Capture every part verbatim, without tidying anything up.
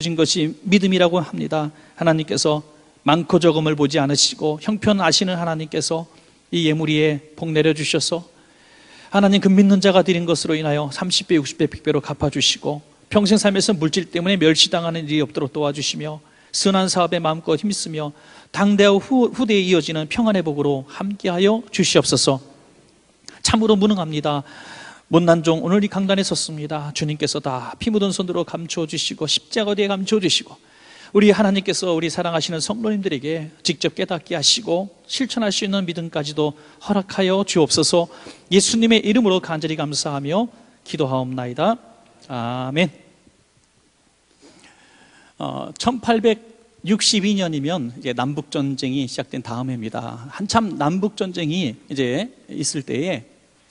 주신 것이 믿음이라고 합니다. 하나님께서 많고 적음을 보지 않으시고 형편 아시는 하나님께서 이 예물이에 복 내려주셔서 하나님 그 믿는 자가 드린 것으로 인하여 삼십 배, 육십 배, 백 배로 갚아주시고 평생 삶에서 물질 때문에 멸시당하는 일이 없도록 도와주시며 선한 사업에 마음껏 힘쓰며 당대와 후, 후대에 이어지는 평안의 복으로 함께하여 주시옵소서. 참으로 무능합니다. 못난 종 오늘 이 강단에 섰습니다. 주님께서 다 피 묻은 손으로 감추어 주시고 십자가 뒤에 감추어 주시고 우리 하나님께서 우리 사랑하시는 성도님들에게 직접 깨닫게 하시고 실천할 수 있는 믿음까지도 허락하여 주옵소서. 예수님의 이름으로 간절히 감사하며 기도하옵나이다. 아멘. 어, 천팔백육십이 년이면 이제 남북전쟁이 시작된 다음 해입니다. 한참 남북전쟁이 이제 있을 때에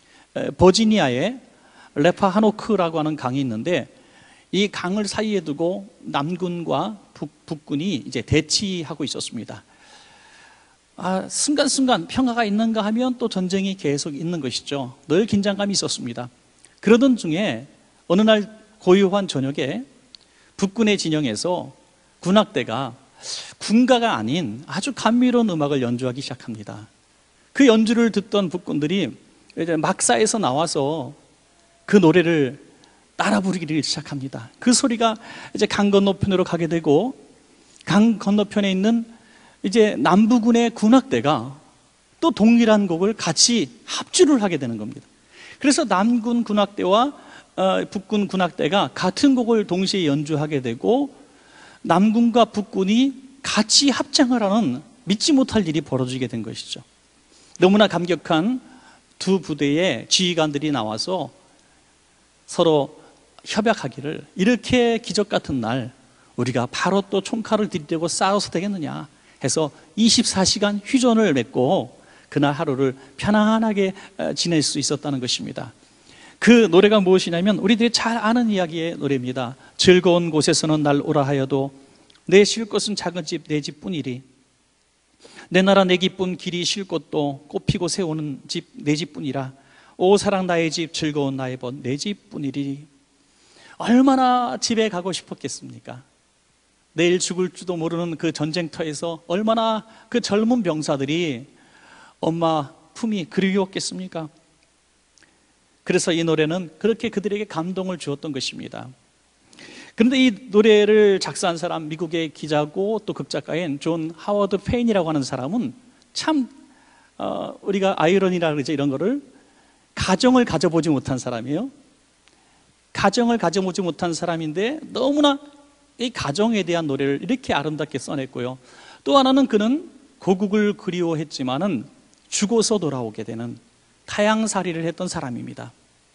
버지니아에 레파하노크라고 하는 강이 있는데 이 강을 사이에 두고 남군과 북, 북군이 이제 대치하고 있었습니다. 아, 순간순간 평화가 있는가 하면 또 전쟁이 계속 있는 것이죠. 늘 긴장감이 있었습니다. 그러던 중에 어느 날 고요한 저녁에 북군의 진영에서 군악대가 군가가 아닌 아주 감미로운 음악을 연주하기 시작합니다. 그 연주를 듣던 북군들이 이제 막사에서 나와서 그 노래를 따라 부르기를 시작합니다. 그 소리가 이제 강 건너편으로 가게 되고 강 건너편에 있는 이제 남부군의 군악대가 또 동일한 곡을 같이 합주를 하게 되는 겁니다. 그래서 남군 군악대와 어, 북군 군악대가 같은 곡을 동시에 연주하게 되고 남군과 북군이 같이 합창을 하는 믿지 못할 일이 벌어지게 된 것이죠. 너무나 감격한 두 부대의 지휘관들이 나와서 서로 협약하기를 이렇게 기적 같은 날 우리가 바로 또 총칼을 들이대고 싸워서 되겠느냐 해서 이십사 시간 휴전을 맺고 그날 하루를 편안하게 지낼 수 있었다는 것입니다. 그 노래가 무엇이냐면 우리들이 잘 아는 이야기의 노래입니다. 즐거운 곳에서는 날 오라 하여도 내 쉴 곳은 작은 집 내 집뿐이리 내 나라 내 기쁨 길이 쉴 곳도 꽃피고 새오는 집 내 집뿐이라 오 사랑 나의 집 즐거운 나의 벗 내 집뿐이리. 얼마나 집에 가고 싶었겠습니까? 내일 죽을지도 모르는 그 전쟁터에서 얼마나 그 젊은 병사들이 엄마 품이 그리웠겠습니까? 그래서 이 노래는 그렇게 그들에게 감동을 주었던 것입니다. 그런데 이 노래를 작사한 사람, 미국의 기자고 또 극작가인 존 하워드 페인이라고 하는 사람은 참 어, 우리가 아이러니라 그러죠. 이런 거를 가정을 가져보지 못한 사람이에요. 가정을 가져보지 못한 사람인데 너무나 이 가정에 대한 노래를 이렇게 아름답게 써냈고요. 또 하나는 그는 고국을 그리워했지만은 죽어서 돌아오게 되는 타향살이를 했던 사람입니다.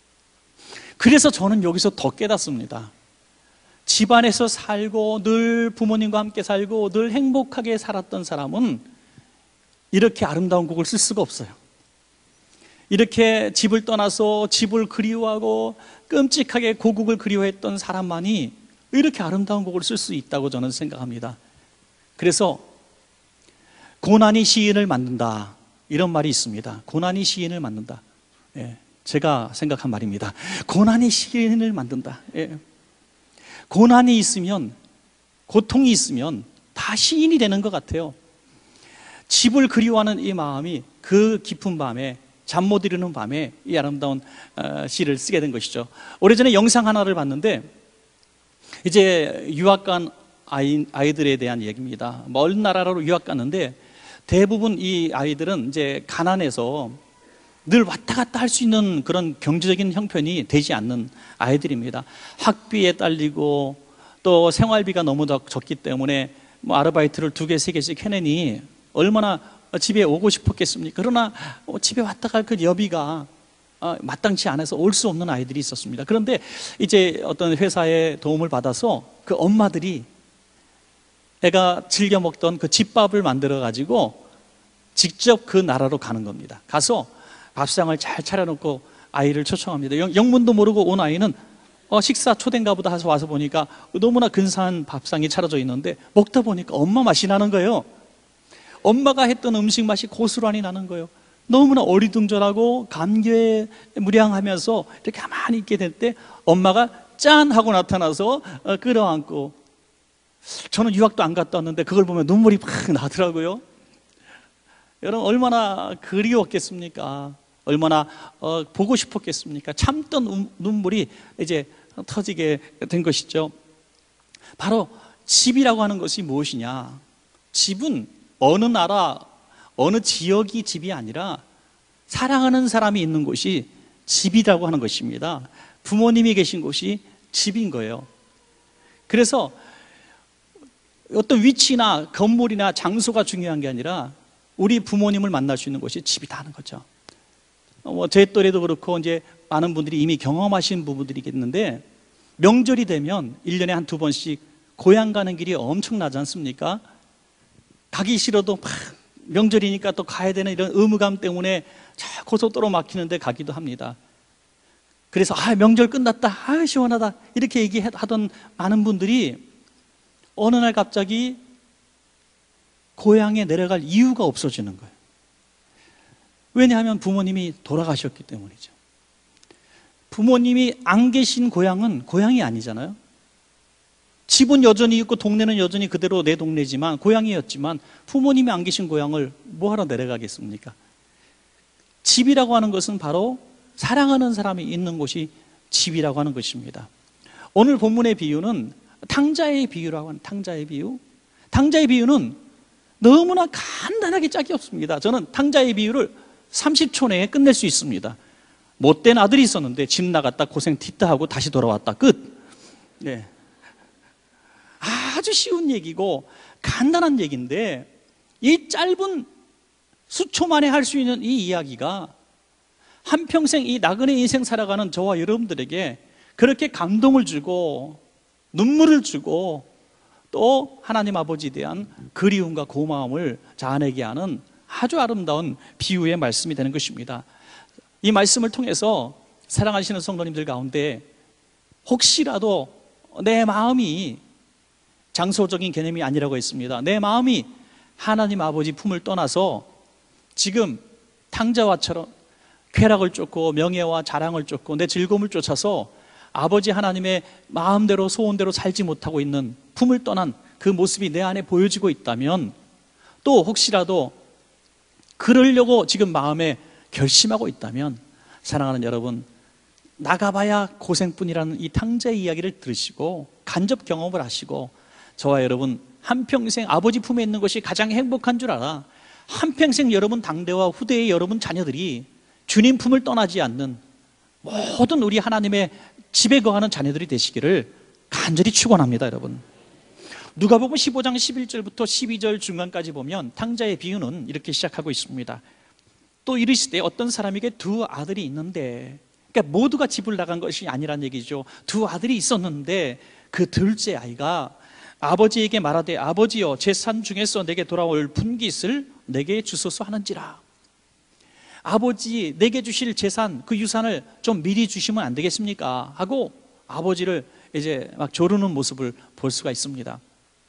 그래서 저는 여기서 더 깨닫습니다. 집안에서 살고 늘 부모님과 함께 살고 늘 행복하게 살았던 사람은 이렇게 아름다운 곡을 쓸 수가 없어요. 이렇게 집을 떠나서 집을 그리워하고 끔찍하게 고국을 그리워했던 사람만이 이렇게 아름다운 곡을 쓸 수 있다고 저는 생각합니다. 그래서 고난이 시인을 만든다 이런 말이 있습니다. 고난이 시인을 만든다. 예, 제가 생각한 말입니다. 고난이 시인을 만든다. 예. 고난이 있으면, 고통이 있으면 다 시인이 되는 것 같아요. 집을 그리워하는 이 마음이 그 깊은 밤에, 잠 못 이루는 밤에 이 아름다운 시를 쓰게 된 것이죠. 오래전에 영상 하나를 봤는데 이제 유학 간 아이, 아이들에 대한 얘기입니다. 먼 나라로 유학 갔는데 대부분 이 아이들은 이제 가난해서 늘 왔다 갔다 할 수 있는 그런 경제적인 형편이 되지 않는 아이들입니다. 학비에 딸리고 또 생활비가 너무 적기 때문에 뭐 아르바이트를 두 개, 세 개씩 해내니 얼마나 집에 오고 싶었겠습니까? 그러나 집에 왔다 갈 그 여비가 마땅치 않아서 올 수 없는 아이들이 있었습니다. 그런데 이제 어떤 회사의 도움을 받아서 그 엄마들이 애가 즐겨 먹던 그 집밥을 만들어 가지고 직접 그 나라로 가는 겁니다. 가서 밥상을 잘 차려놓고 아이를 초청합니다. 영, 영문도 모르고 온 아이는 어, 식사 초대인가 보다 해서 와서 보니까 너무나 근사한 밥상이 차려져 있는데 먹다 보니까 엄마 맛이 나는 거예요. 엄마가 했던 음식 맛이 고스란히 나는 거예요. 너무나 어리둥절하고 감개무량하면서 이렇게 가만히 있게 될 때 엄마가 짠 하고 나타나서 끌어안고 저는 유학도 안 갔다 왔는데 그걸 보면 눈물이 팍 나더라고요. 여러분 얼마나 그리웠겠습니까? 얼마나 어, 보고 싶었겠습니까? 참던 음, 눈물이 이제 터지게 된 것이죠. 바로 집이라고 하는 것이 무엇이냐? 집은 어느 나라, 어느 지역이 집이 아니라 사랑하는 사람이 있는 곳이 집이라고 하는 것입니다. 부모님이 계신 곳이 집인 거예요. 그래서 어떤 위치나 건물이나 장소가 중요한 게 아니라 우리 부모님을 만날 수 있는 곳이 집이다 하는 거죠. 뭐 제 또래도 그렇고 이제 많은 분들이 이미 경험하신 부분들이겠는데, 명절이 되면 일 년에 한 두 번씩 고향 가는 길이 엄청나지 않습니까? 가기 싫어도 막 명절이니까 또 가야 되는 이런 의무감 때문에 저 고속도로 막히는데 가기도 합니다. 그래서 아 명절 끝났다, 아 시원하다 이렇게 얘기하던 많은 분들이 어느 날 갑자기 고향에 내려갈 이유가 없어지는 거예요. 왜냐하면 부모님이 돌아가셨기 때문이죠. 부모님이 안 계신 고향은 고향이 아니잖아요. 집은 여전히 있고 동네는 여전히 그대로 내 동네지만 고향이었지만 부모님이 안 계신 고향을 뭐하러 내려가겠습니까? 집이라고 하는 것은 바로 사랑하는 사람이 있는 곳이 집이라고 하는 것입니다. 오늘 본문의 비유는 탕자의 비유라고 하는 탕자의 비유. 탕자의 비유는 너무나 간단하게 짝이 없습니다. 저는 탕자의 비유를 삼십 초 내에 끝낼 수 있습니다. 못된 아들이 있었는데 집 나갔다 고생 뒷다 하고 다시 돌아왔다. 끝. 네. 아주 쉬운 얘기고 간단한 얘기인데 이 짧은 수초 만에 할 수 있는 이 이야기가 한평생 이 나그네 인생 살아가는 저와 여러분들에게 그렇게 감동을 주고 눈물을 주고 또 하나님 아버지에 대한 그리움과 고마움을 자아내게 하는 아주 아름다운 비유의 말씀이 되는 것입니다. 이 말씀을 통해서 사랑하시는 성도님들 가운데 혹시라도 내 마음이 장소적인 개념이 아니라고 했습니다. 내 마음이 하나님 아버지 품을 떠나서 지금 탕자와처럼 쾌락을 쫓고 명예와 자랑을 쫓고 내 즐거움을 쫓아서 아버지 하나님의 마음대로 소원대로 살지 못하고 있는 품을 떠난 그 모습이 내 안에 보여지고 있다면, 또 혹시라도 그러려고 지금 마음에 결심하고 있다면, 사랑하는 여러분, 나가봐야 고생뿐이라는 이 탕자의 이야기를 들으시고 간접 경험을 하시고 저와 여러분 한평생 아버지 품에 있는 것이 가장 행복한 줄 알아. 한평생 여러분 당대와 후대의 여러분 자녀들이 주님 품을 떠나지 않는 모든 우리 하나님의 집에 거하는 자녀들이 되시기를 간절히 축원합니다. 여러분, 누가복음 십오 장 십일 절부터 십이 절 중간까지 보면 탕자의 비유는 이렇게 시작하고 있습니다. 또 이르시되 어떤 사람에게 두 아들이 있는데, 그러니까 모두가 집을 나간 것이 아니란 얘기죠. 두 아들이 있었는데 그 둘째 아이가 아버지에게 말하되 아버지여 재산 중에서 내게 돌아올 분깃을 내게 주소서 하는지라. 아버지 내게 주실 재산, 그 유산을 좀 미리 주시면 안 되겠습니까? 하고 아버지를 이제 막 조르는 모습을 볼 수가 있습니다.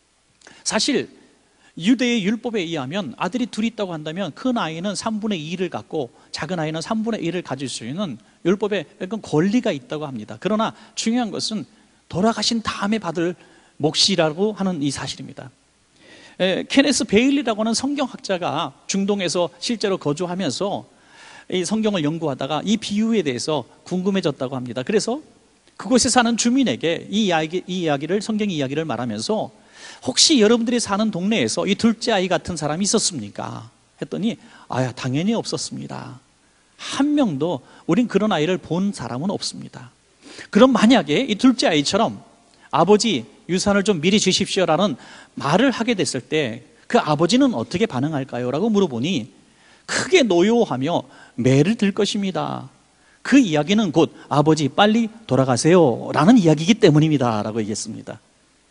사실 유대의 율법에 의하면 아들이 둘이 있다고 한다면 큰 아이는 삼분의 이를 갖고 작은 아이는 삼분의 일을 가질 수 있는 율법에 약간 권리가 있다고 합니다. 그러나 중요한 것은 돌아가신 다음에 받을 몫이라고 하는 이 사실입니다. 에, 케네스 베일리라고 하는 성경학자가 중동에서 실제로 거주하면서 이 성경을 연구하다가 이 비유에 대해서 궁금해졌다고 합니다. 그래서 그곳에 사는 주민에게 이 이야기, 이 이야기를 성경 이야기를 말하면서 혹시 여러분들이 사는 동네에서 이 둘째 아이 같은 사람이 있었습니까? 했더니 아, 당연히 없었습니다. 한 명도 우린 그런 아이를 본 사람은 없습니다. 그럼 만약에 이 둘째 아이처럼 아버지 유산을 좀 미리 주십시오라는 말을 하게 됐을 때 그 아버지는 어떻게 반응할까요? 라고 물어보니 크게 노여워하며 매를 들 것입니다. 그 이야기는 곧 아버지 빨리 돌아가세요 라는 이야기이기 때문입니다 라고 얘기했습니다.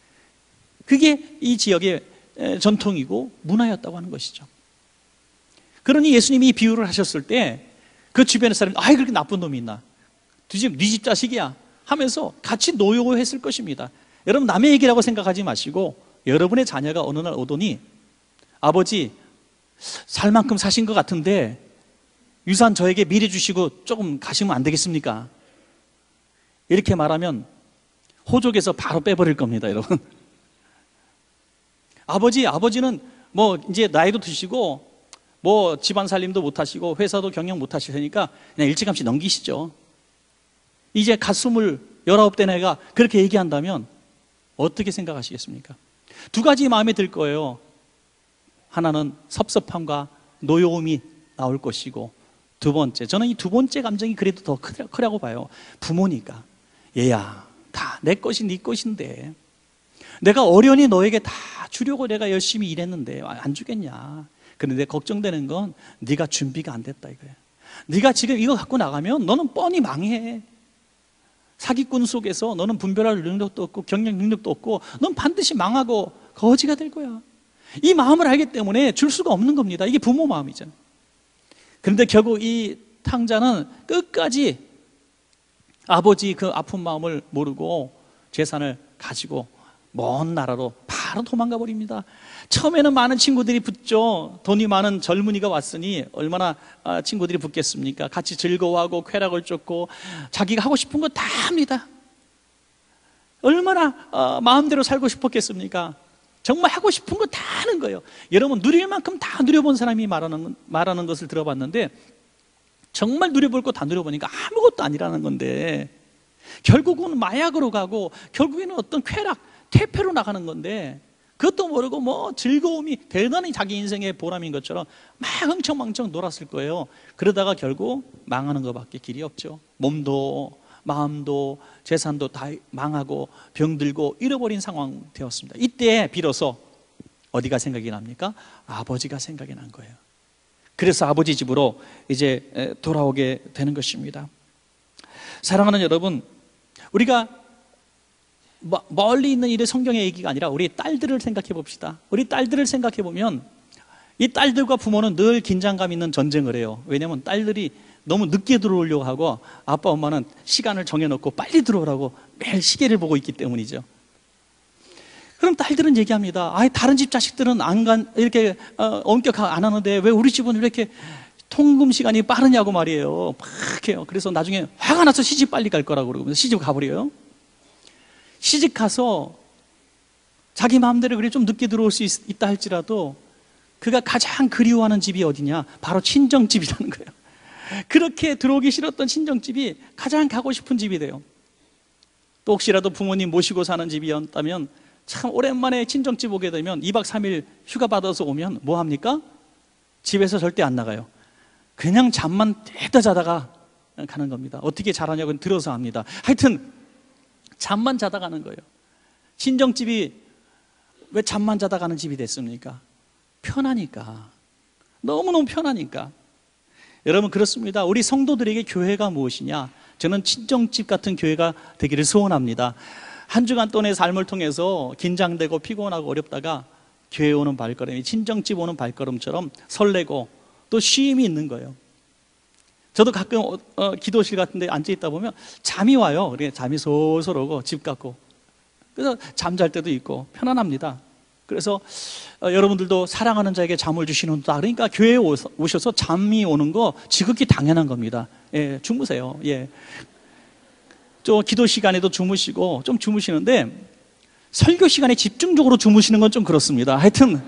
그게 이 지역의 전통이고 문화였다고 하는 것이죠. 그러니 예수님이 이 비유를 하셨을 때 그 주변의 사람이 아이 그렇게 나쁜 놈이 있나, 네 집, 네 집 자식이야 하면서 같이 노여워했을 것입니다. 여러분, 남의 얘기라고 생각하지 마시고 여러분의 자녀가 어느 날 오더니 아버지 살 만큼 사신 것 같은데 유산 저에게 미리 주시고 조금 가시면 안 되겠습니까? 이렇게 말하면 호족에서 바로 빼버릴 겁니다. 여러분, 아버지, 아버지는 뭐 이제 나이도 드시고 뭐 집안 살림도 못 하시고 회사도 경영 못 하실 테니까 그냥 일찌감치 넘기시죠. 이제 갓 스물 열아홉 된 애가 그렇게 얘기한다면 어떻게 생각하시겠습니까? 두 가지 마음에 들 거예요. 하나는 섭섭함과 노여움이 나올 것이고, 두 번째, 저는 이 두 번째 감정이 그래도 더 크라고 봐요. 부모니까 얘야, 다 내 것이 네 것인데 내가 어련히 너에게 다 주려고 내가 열심히 일했는데 안 주겠냐. 그런데 걱정되는 건 네가 준비가 안 됐다 이거야. 네가 지금 이거 갖고 나가면 너는 뻔히 망해. 사기꾼 속에서 너는 분별할 능력도 없고 경영 능력도 없고 넌 반드시 망하고 거지가 될 거야. 이 마음을 알기 때문에 줄 수가 없는 겁니다. 이게 부모 마음이죠. 그런데 결국 이 탕자는 끝까지 아버지 그 아픈 마음을 모르고 재산을 가지고 먼 나라로 바로 도망가 버립니다. 처음에는 많은 친구들이 붙죠. 돈이 많은 젊은이가 왔으니 얼마나 친구들이 붙겠습니까? 같이 즐거워하고 쾌락을 쫓고 자기가 하고 싶은 거 다 합니다. 얼마나 마음대로 살고 싶었겠습니까? 정말 하고 싶은 거 다 하는 거예요. 여러분, 누릴 만큼 다 누려본 사람이 말하는, 말하는 것을 들어봤는데 정말 누려볼 거 다 누려보니까 아무것도 아니라는 건데 결국은 마약으로 가고 결국에는 어떤 쾌락, 퇴폐로 나가는 건데 그것도 모르고 뭐 즐거움이 대단히 자기 인생의 보람인 것처럼 막 흥청망청 놀았을 거예요. 그러다가 결국 망하는 것밖에 길이 없죠. 몸도 마음도 재산도 다 망하고 병들고 잃어버린 상황 되었습니다. 이때 비로소 어디가 생각이 납니까? 아버지가 생각이 난 거예요. 그래서 아버지 집으로 이제 돌아오게 되는 것입니다. 사랑하는 여러분, 우리가 멀리 있는 일의 성경의 얘기가 아니라 우리 딸들을 생각해 봅시다. 우리 딸들을 생각해 보면 이 딸들과 부모는 늘 긴장감 있는 전쟁을 해요. 왜냐하면 딸들이 너무 늦게 들어오려고 하고 아빠 엄마는 시간을 정해놓고 빨리 들어오라고 매일 시계를 보고 있기 때문이죠. 그럼 딸들은 얘기합니다. 아, 다른 집 자식들은 안 간, 이렇게 어, 엄격 안 하는데 왜 우리 집은 이렇게 통금 시간이 빠르냐고 말이에요. 막 해요. 그래서 나중에 화가 나서 시집 빨리 갈 거라고 그러고 시집 가버려요. 시집 가서 자기 마음대로 그래 좀 늦게 들어올 수 있, 있다 할지라도 그가 가장 그리워하는 집이 어디냐? 바로 친정집이라는 거예요. 그렇게 들어오기 싫었던 친정집이 가장 가고 싶은 집이 돼요. 또 혹시라도 부모님 모시고 사는 집이었다면 참 오랜만에 친정집 오게 되면 이 박 삼 일 휴가 받아서 오면 뭐 합니까? 집에서 절대 안 나가요. 그냥 잠만 떼다 자다가 가는 겁니다. 어떻게 잘하냐고 들어서 합니다. 하여튼 잠만 자다 가는 거예요. 친정집이 왜 잠만 자다 가는 집이 됐습니까? 편하니까. 너무너무 편하니까. 여러분, 그렇습니다. 우리 성도들에게 교회가 무엇이냐? 저는 친정집 같은 교회가 되기를 소원합니다. 한 주간 동안의 삶을 통해서 긴장되고 피곤하고 어렵다가 교회 오는 발걸음이 친정집 오는 발걸음처럼 설레고 또 쉼이 있는 거예요. 저도 가끔 어, 어, 기도실 같은 데 앉아 있다 보면 잠이 와요. 그래, 잠이 솔솔 오고 집 같고. 그래서 잠잘 때도 있고 편안합니다. 그래서 어, 여러분들도 사랑하는 자에게 잠을 주시는다. 그러니까 교회에 오서, 오셔서 잠이 오는 거 지극히 당연한 겁니다. 예, 주무세요. 예. 좀 기도 시간에도 주무시고 좀 주무시는데 설교 시간에 집중적으로 주무시는 건 좀 그렇습니다. 하여튼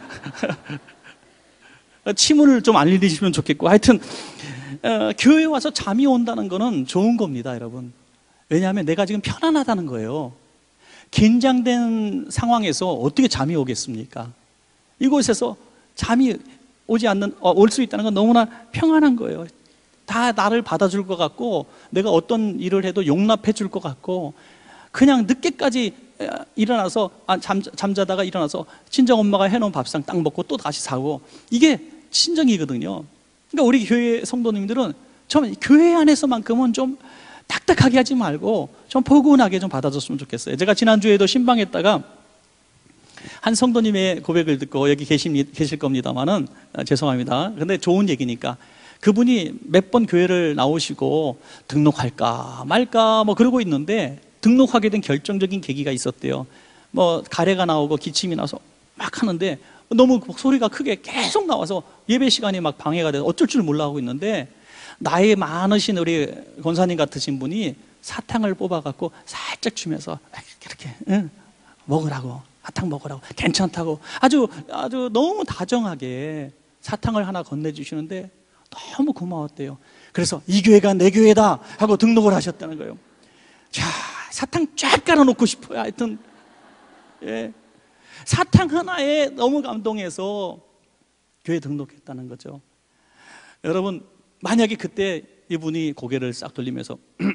침을 좀 안 흘리시면 좋겠고, 하여튼 어, 교회에 와서 잠이 온다는 거는 좋은 겁니다, 여러분. 왜냐하면 내가 지금 편안하다는 거예요. 긴장된 상황에서 어떻게 잠이 오겠습니까? 이곳에서 잠이 오지 않는, 어, 올 수 있다는 건 너무나 평안한 거예요. 다 나를 받아줄 것 같고 내가 어떤 일을 해도 용납해 줄 것 같고 그냥 늦게까지 일어나서 아, 잠, 잠자다가 일어나서 친정엄마가 해놓은 밥상 딱 먹고 또 다시 자고, 이게 친정이거든요. 그러니까 우리 교회 성도님들은 좀 교회 안에서만큼은 좀 딱딱하게 하지 말고 좀 포근하게 좀 받아줬으면 좋겠어요. 제가 지난주에도 신방했다가 한 성도님의 고백을 듣고, 여기 계십, 계실 겁니다만은 아, 죄송합니다. 근데 좋은 얘기니까, 그분이 몇 번 교회를 나오시고 등록할까 말까 뭐 그러고 있는데 등록하게 된 결정적인 계기가 있었대요. 뭐 가래가 나오고 기침이 나서 막 하는데 너무 소리가 크게 계속 나와서 예배 시간이 막 방해가 돼서 어쩔 줄 몰라 하고 있는데, 나이 많으신 우리 권사님 같으신 분이 사탕을 뽑아갖고 살짝 주면서 이렇게 응, 먹으라고 사탕 먹으라고, 괜찮다고 아주 아주 너무 다정하게 사탕을 하나 건네주시는데 너무 고마웠대요. 그래서 이 교회가 내 교회다 하고 등록을 하셨다는 거예요. 자, 사탕 쫙 깔아놓고 싶어요. 하여튼 예. 사탕 하나에 너무 감동해서 교회 등록했다는 거죠. 여러분, 만약에 그때 이분이 고개를 싹 돌리면서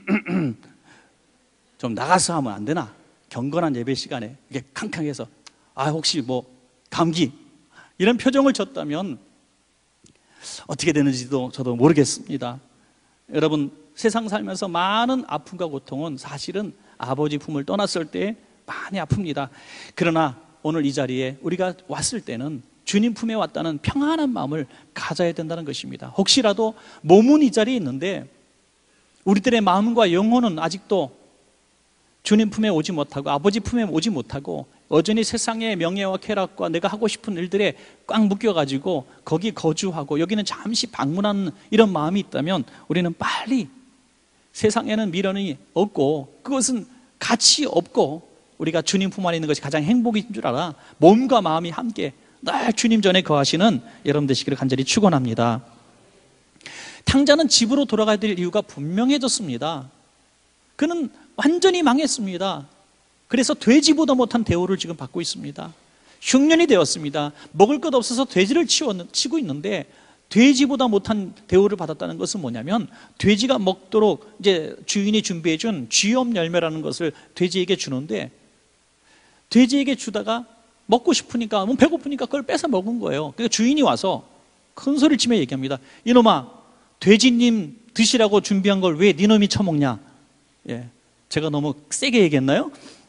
좀 나가서 하면 안 되나? 경건한 예배 시간에 이렇게 캉캉해서 아 혹시 뭐 감기 이런 표정을 졌다면 어떻게 되는지도 저도 모르겠습니다. 여러분, 세상 살면서 많은 아픔과 고통은 사실은 아버지 품을 떠났을 때 많이 아픕니다. 그러나 오늘 이 자리에 우리가 왔을 때는 주님 품에 왔다는 평안한 마음을 가져야 된다는 것입니다. 혹시라도 몸은 이 자리에 있는데 우리들의 마음과 영혼은 아직도 주님 품에 오지 못하고 아버지 품에 오지 못하고 여전히 세상의 명예와 쾌락과 내가 하고 싶은 일들에 꽉 묶여가지고 거기 거주하고 여기는 잠시 방문하는 이런 마음이 있다면 우리는 빨리, 세상에는 미련이 없고 그것은 가치 없고 우리가 주님 품 안에 있는 것이 가장 행복인 줄 알아 몸과 마음이 함께 늘 주님 전에 거하시는 여러분 되시기를 간절히 축원합니다. 탕자는 집으로 돌아가야 될 이유가 분명해졌습니다. 그는 완전히 망했습니다. 그래서 돼지보다 못한 대우를 지금 받고 있습니다. 흉년이 되었습니다. 먹을 것 없어서 돼지를 치고 있는데 돼지보다 못한 대우를 받았다는 것은 뭐냐면 돼지가 먹도록 이제 주인이 준비해준 쥐염 열매라는 것을 돼지에게 주는데 돼지에게 주다가 먹고 싶으니까, 배고프니까 그걸 뺏어 먹은 거예요. 그러니까 주인이 와서 큰 소리를 치며 얘기합니다. 이놈아, 돼지님 드시라고 준비한 걸 왜 니놈이 처먹냐? 예, 제가 너무 세게 얘기했나요?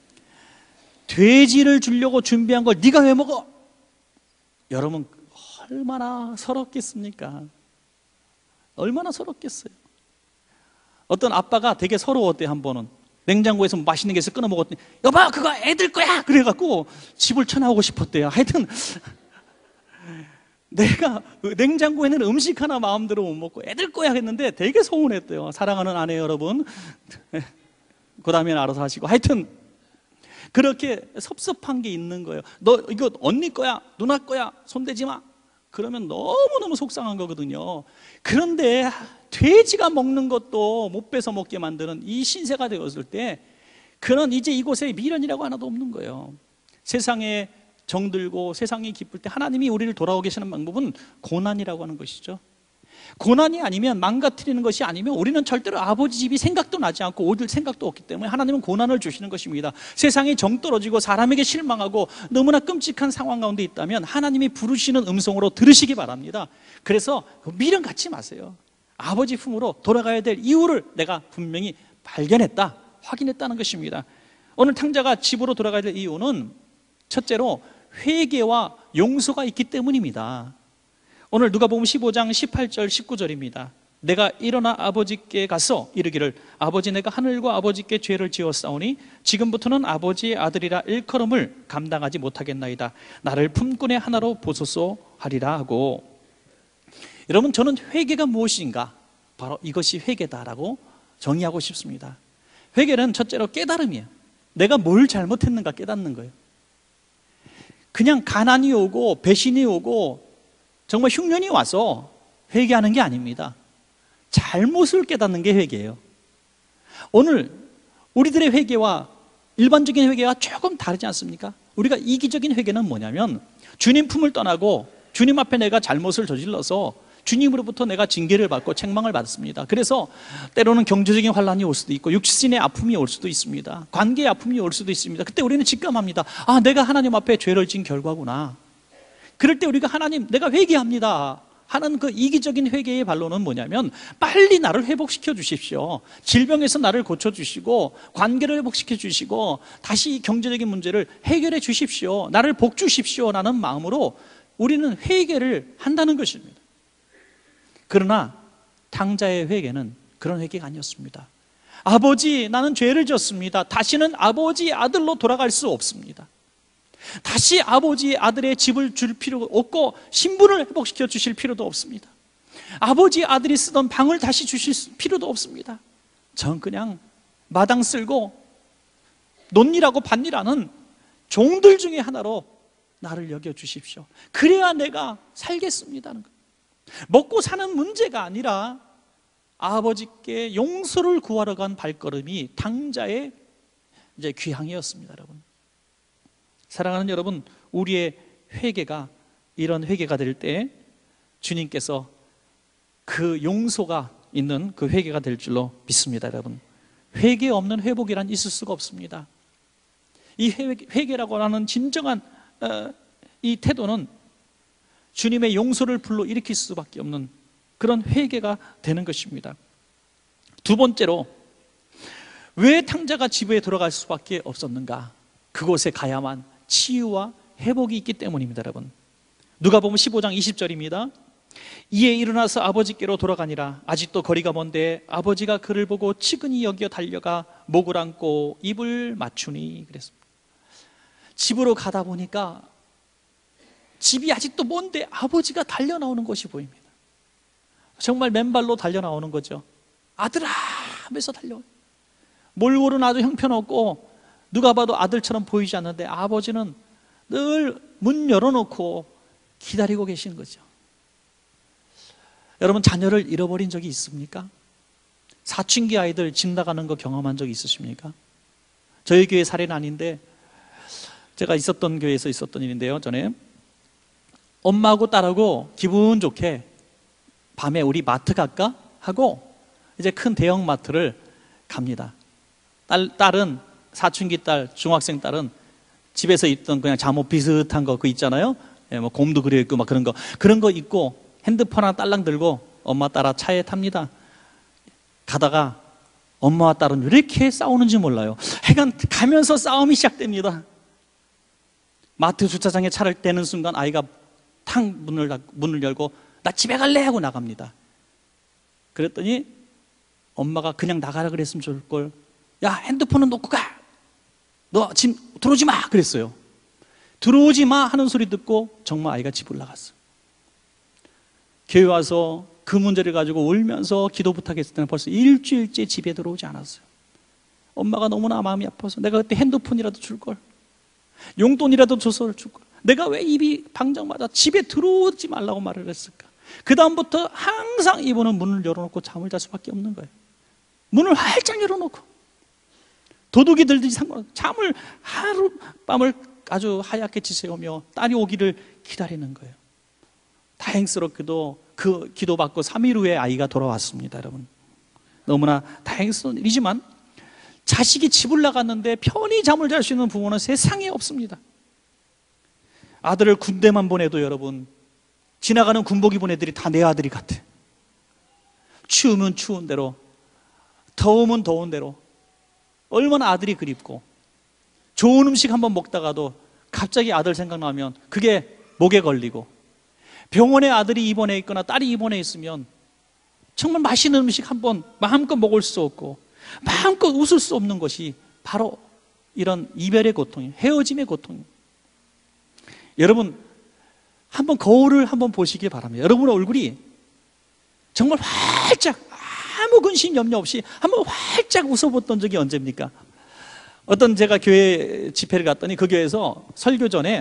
돼지를 주려고 준비한 걸 네가 왜 먹어? 여러분, 얼마나 서럽겠습니까? 얼마나 서럽겠어요. 어떤 아빠가 되게 서러웠대요. 한 번은 냉장고에서 맛있는 게 있어 끊어 먹었더니 여봐 그거 애들 거야 그래갖고 집을 쳐나오고 싶었대요. 하여튼 내가 냉장고에는 음식 하나 마음대로 못 먹고 애들 거야 했는데 되게 서운했대요. 사랑하는 아내 여러분, 그 다음에는 알아서 하시고, 하여튼 그렇게 섭섭한 게 있는 거예요. 너 이거 언니 거야, 누나 거야, 손대지 마. 그러면 너무너무 속상한 거거든요. 그런데 돼지가 먹는 것도 못 뺏어 먹게 만드는 이 신세가 되었을 때 그는 이제 이곳에 미련이라고 하나도 없는 거예요. 세상에 정들고 세상이 기쁠 때 하나님이 우리를 돌아오게 하시는 방법은 고난이라고 하는 것이죠. 고난이 아니면, 망가뜨리는 것이 아니면 우리는 절대로 아버지 집이 생각도 나지 않고 오실 생각도 없기 때문에 하나님은 고난을 주시는 것입니다. 세상이 정 떨어지고 사람에게 실망하고 너무나 끔찍한 상황 가운데 있다면 하나님이 부르시는 음성으로 들으시기 바랍니다. 그래서 미련 갖지 마세요. 아버지 품으로 돌아가야 될 이유를 내가 분명히 발견했다, 확인했다는 것입니다. 오늘 탕자가 집으로 돌아가야 될 이유는 첫째로 회개와 용서가 있기 때문입니다. 오늘 누가복음 십오 장 십팔 절 십구 절입니다. 내가 일어나 아버지께 가서 이르기를 아버지 내가 하늘과 아버지께 죄를 지었사오니 지금부터는 아버지의 아들이라 일컬음을 감당하지 못하겠나이다. 나를 품꾼의 하나로 보소서 하리라 하고, 여러분, 저는 회개가 무엇인가? 바로 이것이 회개다라고 정의하고 싶습니다. 회개는 첫째로 깨달음이에요. 내가 뭘 잘못했는가 깨닫는 거예요. 그냥 가난이 오고 배신이 오고 정말 흉년이 와서 회개하는 게 아닙니다. 잘못을 깨닫는 게 회개예요. 오늘 우리들의 회개와 일반적인 회개가 조금 다르지 않습니까? 우리가 이기적인 회개는 뭐냐면 주님 품을 떠나고 주님 앞에 내가 잘못을 저질러서 주님으로부터 내가 징계를 받고 책망을 받습니다. 그래서 때로는 경제적인 환란이 올 수도 있고 육신의 아픔이 올 수도 있습니다. 관계의 아픔이 올 수도 있습니다. 그때 우리는 직감합니다. 아, 내가 하나님 앞에 죄를 지은 결과구나. 그럴 때 우리가 하나님, 내가 회개합니다 하는 그 이기적인 회개의 반론은 뭐냐면 빨리 나를 회복시켜 주십시오. 질병에서 나를 고쳐주시고 관계를 회복시켜 주시고 다시 경제적인 문제를 해결해 주십시오. 나를 복 주십시오 라는 마음으로 우리는 회개를 한다는 것입니다. 그러나 탕자의 회개는 그런 회개가 아니었습니다. 아버지, 나는 죄를 졌습니다. 다시는 아버지의 아들로 돌아갈 수 없습니다. 다시 아버지의 아들의 집을 줄 필요가 없고 신분을 회복시켜 주실 필요도 없습니다. 아버지 아들이 쓰던 방을 다시 주실 필요도 없습니다. 전 그냥 마당 쓸고 논일하고 밭일하는 종들 중에 하나로 나를 여겨주십시오. 그래야 내가 살겠습니다는 거예요. 먹고 사는 문제가 아니라 아버지께 용서를 구하러 간 발걸음이 당자의 이제 귀향이었습니다. 여러분, 사랑하는 여러분, 우리의 회개가 이런 회개가 될 때 주님께서 그 용서가 있는 그 회개가 될 줄로 믿습니다. 여러분, 회개 없는 회복이란 있을 수가 없습니다. 이 회개라고 하는 진정한 어, 이 태도는 주님의 용서를 불러일으킬 수밖에 없는 그런 회개가 되는 것입니다. 두 번째로, 왜 탕자가 집에 들어갈 수밖에 없었는가? 그곳에 가야만 치유와 회복이 있기 때문입니다. 여러분, 누가복음 십오 장 이십 절입니다. 이에 일어나서 아버지께로 돌아가니라. 아직도 거리가 먼데 아버지가 그를 보고 측은히 여겨 달려가 목을 안고 입을 맞추니 그랬습니다. 집으로 가다 보니까 집이 아직도 먼데 아버지가 달려 나오는 것이 보입니다. 정말 맨발로 달려 나오는 거죠. 아들아 하면서 달려와요. 몰골은 아주 형편없고 누가 봐도 아들처럼 보이지 않는데 아버지는 늘 문 열어놓고 기다리고 계시는 거죠. 여러분, 자녀를 잃어버린 적이 있습니까? 사춘기 아이들 집 나가는 거 경험한 적 있으십니까? 저희 교회 사례는 아닌데 제가 있었던 교회에서 있었던 일인데요. 전에 엄마하고 딸하고 기분 좋게 밤에 우리 마트 갈까? 하고 이제 큰 대형 마트를 갑니다. 딸, 딸은, 사춘기 딸, 중학생 딸은 집에서 입던 그냥 잠옷 비슷한 거 그 있잖아요. 예, 뭐 곰도 그려 있고 막 그런 거 그런 거 입고 핸드폰 하나 딸랑 들고 엄마 따라 차에 탑니다. 가다가 엄마와 딸은 왜 이렇게 싸우는지 몰라요. 하여간 가면서 싸움이 시작됩니다. 마트 주차장에 차를 떼는 순간 아이가 탕 문을, 문을 열고 나 집에 갈래 하고 나갑니다. 그랬더니 엄마가 그냥 나가라 그랬으면 좋을걸, 야 핸드폰은 놓고 가, 너 지금 들어오지 마 그랬어요. 들어오지 마 하는 소리 듣고 정말 아이가 집을 나갔어요. 교회 와서 그 문제를 가지고 울면서 기도 부탁했을 때는 벌써 일주일째 집에 들어오지 않았어요. 엄마가 너무나 마음이 아파서 내가 그때 핸드폰이라도 줄걸, 용돈이라도 줘서 줄걸, 내가 왜 입이 방정 맞아 집에 들어오지 말라고 말을 했을까. 그 다음부터 항상 이분은 문을 열어놓고 잠을 잘 수밖에 없는 거예요. 문을 활짝 열어놓고 도둑이 들든지 상관없이 잠을 하룻밤을 아주 하얗게 지새우며 딸이 오기를 기다리는 거예요. 다행스럽게도 그 기도받고 삼 일 후에 아이가 돌아왔습니다. 여러분, 너무나 다행스러운 일이지만 자식이 집을 나갔는데 편히 잠을 잘 수 있는 부모는 세상에 없습니다. 아들을 군대만 보내도 여러분, 지나가는 군복 입은 애들이 다 내 아들이 같아. 추우면 추운 대로, 더우면 더운 대로, 얼마나 아들이 그립고, 좋은 음식 한번 먹다가도 갑자기 아들 생각나면 그게 목에 걸리고, 병원에 아들이 입원해 있거나 딸이 입원해 있으면 정말 맛있는 음식 한번 마음껏 먹을 수 없고 마음껏 웃을 수 없는 것이 바로 이런 이별의 고통이에요. 헤어짐의 고통이에요. 여러분, 한번 거울을 한번 보시기 바랍니다. 여러분의 얼굴이 정말 활짝 아무 근심 염려 없이 한번 활짝 웃어봤던 적이 언제입니까? 어떤 제가 교회 집회를 갔더니 그 교회에서 설교 전에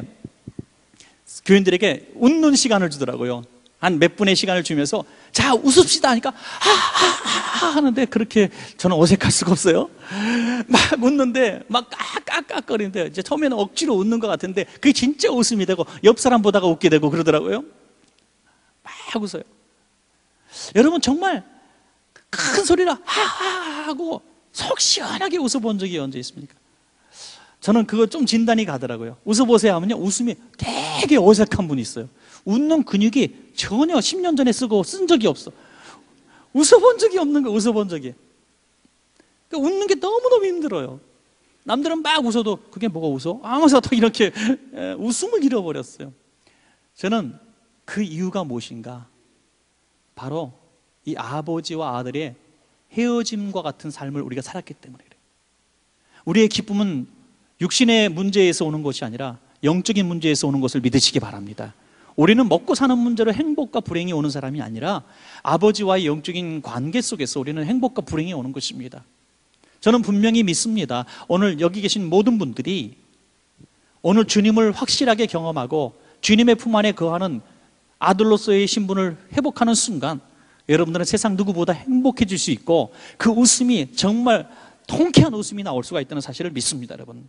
교인들에게 웃는 시간을 주더라고요. 한 몇 분의 시간을 주면서 자 웃읍시다 하니까 하하하 하는데 그렇게 저는 어색할 수가 없어요. 막 웃는데 막 깍깍깍거리는데 이제 처음에는 억지로 웃는 것 같은데 그게 진짜 웃음이 되고 옆 사람 보다가 웃게 되고 그러더라고요. 막 웃어요. 여러분, 정말 큰 소리로 하하 하고 속 시원하게 웃어본 적이 언제 있습니까? 저는 그거 좀 진단이 가더라고요. 웃어보세요 하면요, 웃음이 되게 어색한 분이 있어요. 웃는 근육이 전혀 십 년 전에 쓰고 쓴 적이 없어. 웃어본 적이 없는 거예요. 웃어본 적이. 그러니까 웃는 게 너무너무 힘들어요. 남들은 막 웃어도 그게 뭐가 웃어? 아무서 또 이렇게 웃음을 잃어버렸어요. 저는 그 이유가 무엇인가? 바로 이 아버지와 아들의 헤어짐과 같은 삶을 우리가 살았기 때문에 그래요. 우리의 기쁨은 육신의 문제에서 오는 것이 아니라 영적인 문제에서 오는 것을 믿으시기 바랍니다. 우리는 먹고 사는 문제로 행복과 불행이 오는 사람이 아니라 아버지와의 영적인 관계 속에서 우리는 행복과 불행이 오는 것입니다. 저는 분명히 믿습니다. 오늘 여기 계신 모든 분들이 오늘 주님을 확실하게 경험하고 주님의 품 안에 거하는 아들로서의 신분을 회복하는 순간 여러분들은 세상 누구보다 행복해질 수 있고 그 웃음이 정말 통쾌한 웃음이 나올 수가 있다는 사실을 믿습니다. 여러분,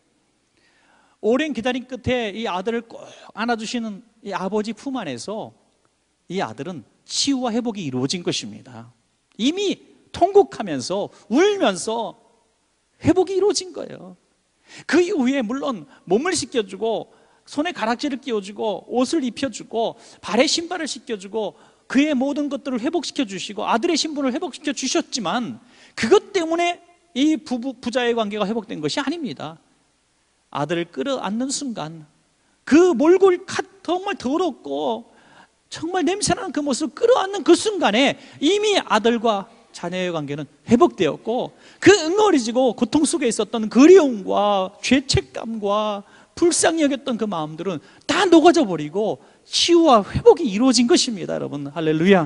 오랜 기다림 끝에 이 아들을 꼭 안아주시는 이 아버지 품 안에서 이 아들은 치유와 회복이 이루어진 것입니다. 이미 통곡하면서 울면서 회복이 이루어진 거예요. 그 이후에 물론 몸을 씻겨주고 손에 가락지를 끼워주고 옷을 입혀주고 발에 신발을 씻겨주고 그의 모든 것들을 회복시켜 주시고 아들의 신분을 회복시켜 주셨지만 그것 때문에 이 부부, 부자의 관계가 회복된 것이 아닙니다. 아들을 끌어안는 순간 그 몰골 정말 더럽고 정말 냄새나는 그 모습을 끌어안는 그 순간에 이미 아들과 자녀의 관계는 회복되었고 그 응어리지고 고통 속에 있었던 그리움과 죄책감과 불쌍히 여겼던 그 마음들은 다 녹아져 버리고 치유와 회복이 이루어진 것입니다. 여러분, 할렐루야.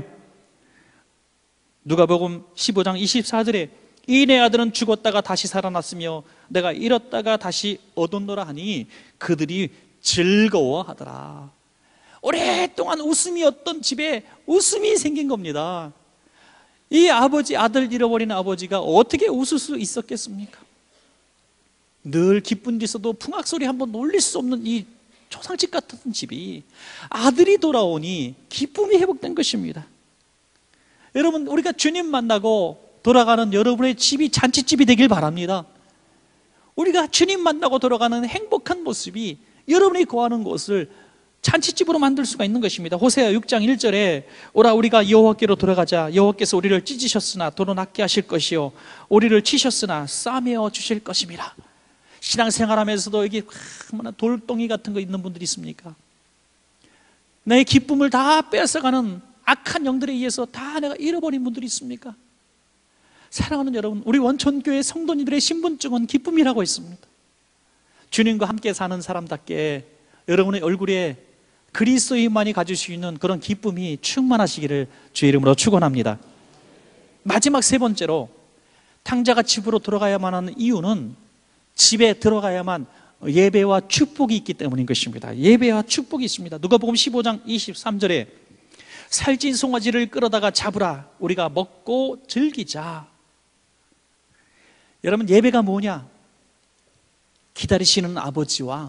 누가복음 십오 장 이십사 절에 이 내 아들은 죽었다가 다시 살아났으며 내가 잃었다가 다시 얻었노라 하니 그들이 즐거워하더라. 오랫동안 웃음이었던 집에 웃음이 생긴 겁니다. 이 아버지, 아들 잃어버린 아버지가 어떻게 웃을 수 있었겠습니까? 늘 기쁜 데 있어도 풍악소리 한번 놀릴 수 없는 이 초상집 같은 집이 아들이 돌아오니 기쁨이 회복된 것입니다. 여러분, 우리가 주님 만나고 돌아가는 여러분의 집이 잔치집이 되길 바랍니다. 우리가 주님 만나고 돌아가는 행복한 모습이 여러분이 거하는 곳을 잔치집으로 만들 수가 있는 것입니다. 호세아 육 장 일 절에 오라 우리가 여호와께로 돌아가자. 여호와께서 우리를 찢으셨으나 도로 낫게 하실 것이요 우리를 치셨으나 싸매어 주실 것입니다. 신앙생활하면서도 여기 얼마나 돌덩이 같은 거 있는 분들이 있습니까? 내 기쁨을 다 뺏어가는 악한 영들에 의해서 다 내가 잃어버린 분들이 있습니까? 사랑하는 여러분, 우리 원천교회 성도님들의 신분증은 기쁨이라고 있습니다. 주님과 함께 사는 사람답게 여러분의 얼굴에 그리스도인만이 가질 수 있는 그런 기쁨이 충만하시기를 주의 이름으로 축원합니다. 마지막 세 번째로 탕자가 집으로 돌아가야만 하는 이유는 집에 들어가야만 예배와 축복이 있기 때문인 것입니다. 예배와 축복이 있습니다. 누가복음 십오 장 이십삼 절에 살찐 송아지를 끌어다가 잡으라 우리가 먹고 즐기자. 여러분, 예배가 뭐냐? 기다리시는 아버지와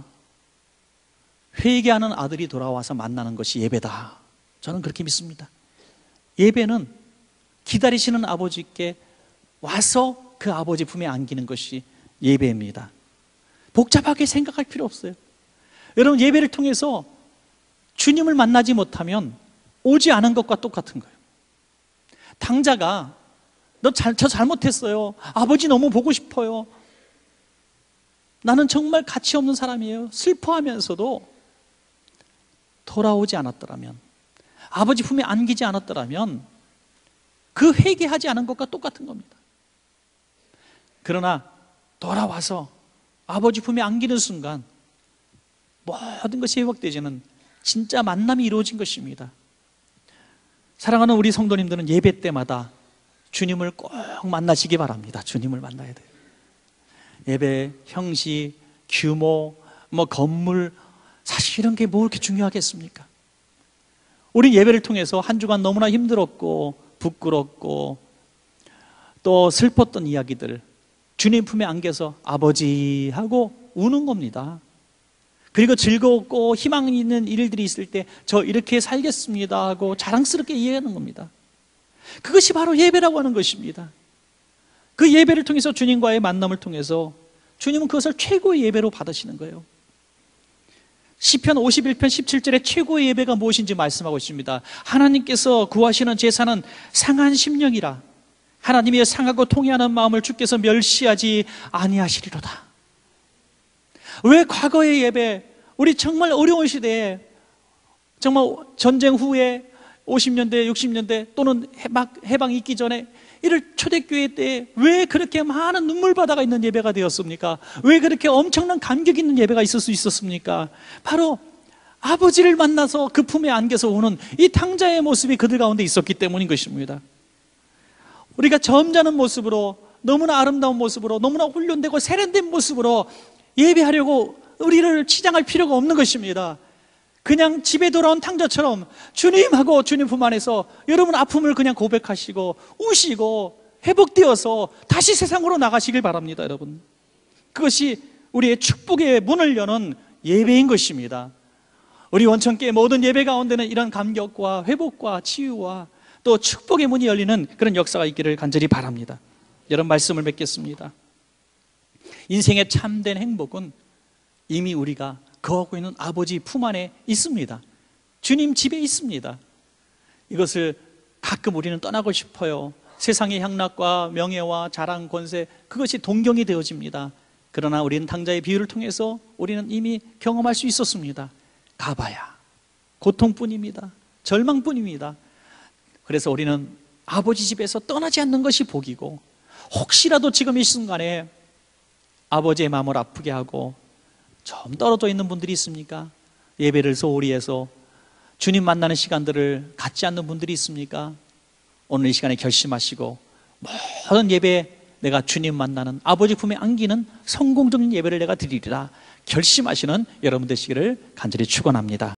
회개하는 아들이 돌아와서 만나는 것이 예배다. 저는 그렇게 믿습니다. 예배는 기다리시는 아버지께 와서 그 아버지 품에 안기는 것이 예배입니다. 복잡하게 생각할 필요 없어요. 여러분, 예배를 통해서 주님을 만나지 못하면 오지 않은 것과 똑같은 거예요. 탕자가 너 잘, 저 잘못했어요. 아버지 너무 보고 싶어요. 나는 정말 가치 없는 사람이에요. 슬퍼하면서도 돌아오지 않았더라면, 아버지 품에 안기지 않았더라면 그 회개하지 않은 것과 똑같은 겁니다. 그러나 돌아와서 아버지 품에 안기는 순간 모든 것이 회복되지는 진짜 만남이 이루어진 것입니다. 사랑하는 우리 성도님들은 예배 때마다 주님을 꼭 만나시기 바랍니다. 주님을 만나야 돼요. 예배 형식, 규모, 뭐 건물, 사실 이런 게 뭐 그렇게 중요하겠습니까? 우리 예배를 통해서 한 주간 너무나 힘들었고 부끄럽고 또 슬펐던 이야기들 주님 품에 안겨서 아버지 하고 우는 겁니다. 그리고 즐겁고 희망 있는 일들이 있을 때 저 이렇게 살겠습니다 하고 자랑스럽게 이해하는 겁니다. 그것이 바로 예배라고 하는 것입니다. 그 예배를 통해서 주님과의 만남을 통해서 주님은 그것을 최고의 예배로 받으시는 거예요. 시편 오십일 편 십칠 절에 최고의 예배가 무엇인지 말씀하고 있습니다. 하나님께서 구하시는 제사는 상한 심령이라 하나님의 상하고 통회하는 마음을 주께서 멸시하지 아니하시리로다. 왜 과거의 예배, 우리 정말 어려운 시대에 정말 전쟁 후에 오십 년대, 육십 년대 또는 해방, 해방이 있기 전에 이를 초대교회 때 왜 그렇게 많은 눈물바다가 있는 예배가 되었습니까? 왜 그렇게 엄청난 감격 있는 예배가 있을 수 있었습니까? 바로 아버지를 만나서 그 품에 안겨서 오는 이 탕자의 모습이 그들 가운데 있었기 때문인 것입니다. 우리가 점잖은 모습으로, 너무나 아름다운 모습으로, 너무나 훈련되고 세련된 모습으로 예배하려고 우리를 치장할 필요가 없는 것입니다. 그냥 집에 돌아온 탕자처럼 주님하고 주님 품 안에서 여러분 아픔을 그냥 고백하시고 우시고 회복되어서 다시 세상으로 나가시길 바랍니다. 여러분, 그것이 우리의 축복의 문을 여는 예배인 것입니다. 우리 원천교회 모든 예배 가운데는 이런 감격과 회복과 치유와 또 축복의 문이 열리는 그런 역사가 있기를 간절히 바랍니다. 여러분, 말씀을 맺겠습니다. 인생의 참된 행복은 이미 우리가 거하고 있는 아버지 품 안에 있습니다. 주님 집에 있습니다. 이것을 가끔 우리는 떠나고 싶어요. 세상의 향락과 명예와 자랑, 권세, 그것이 동경이 되어집니다. 그러나 우리는 탕자의 비유를 통해서 우리는 이미 경험할 수 있었습니다. 가봐야 고통뿐입니다. 절망뿐입니다. 그래서 우리는 아버지 집에서 떠나지 않는 것이 복이고, 혹시라도 지금 이 순간에 아버지의 마음을 아프게 하고 좀 떨어져 있는 분들이 있습니까? 예배를 소홀히 해서 주님 만나는 시간들을 갖지 않는 분들이 있습니까? 오늘 이 시간에 결심하시고 모든 예배 내가 주님 만나는 아버지 품에 안기는 성공적인 예배를 내가 드리리라 결심하시는 여러분 되시기를 간절히 축원합니다.